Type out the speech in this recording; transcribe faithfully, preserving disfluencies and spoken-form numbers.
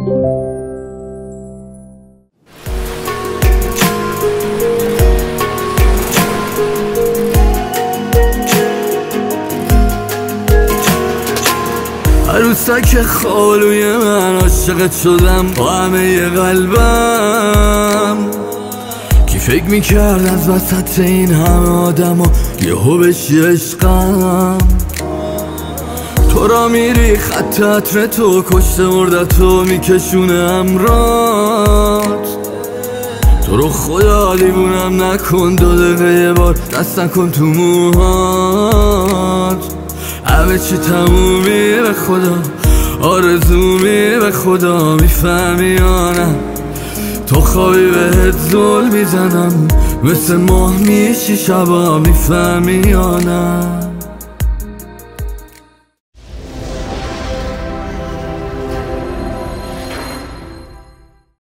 عروسک خالوی من عاشقت شدم با همه قلبم. کی فکر میکرد از وسط این همه آدم و یهو بشی عشقم. تو را میری خط عطر تو کشته مردتو میکشونه امرات. تو رو خدا دیوونم نکن، دو دقیقه یه بار دست نکن تو موهات. همه چی تمومی به خدا، آرزومی به خدا، میفهمی یا نه؟ تو خوابی بهت زل میزنم، مثل ماه میشی شبا، میفهمی یا نه؟